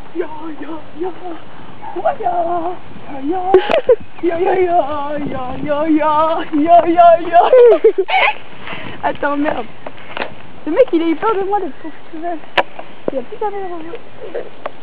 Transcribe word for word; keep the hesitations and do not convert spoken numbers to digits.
Ya ya ya. Ya ya ya ya ya ya ya ya ya ya ya. Attends, merde. Le mec il a eu peur de moi d'être ton festival. Il a plus jamais revu.